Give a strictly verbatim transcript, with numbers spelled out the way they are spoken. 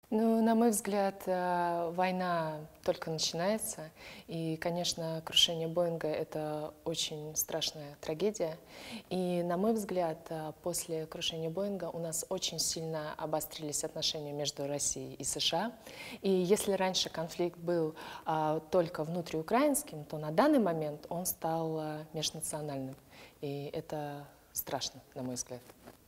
Ну, на мой взгляд, э, война только начинается, и, конечно, крушение Боинга — это очень страшная трагедия. И, на мой взгляд, э, после крушения Боинга у нас очень сильно обострились отношения между Россией и США. И если раньше конфликт был а, только внутриукраинским, то на данный момент он стал а, межнациональным. И это страшно, на мой взгляд.